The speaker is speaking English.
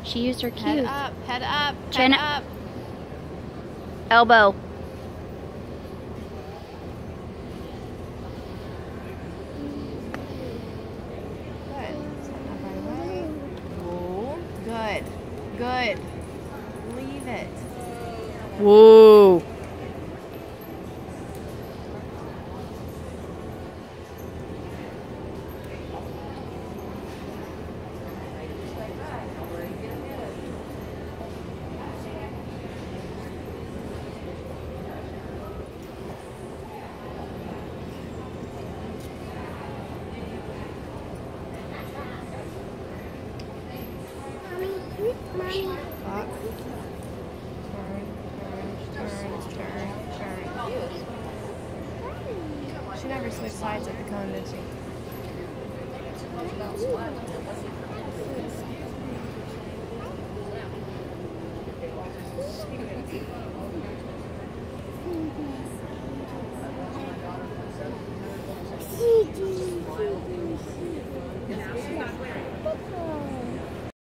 She used her cues. Head up, head up, Chin head up. Elbow. Good. Stand up right away. Whoa. Good. Good. Leave it. Whoa. Mommy. Walk. Turn. She never switched sides at the cone, did she?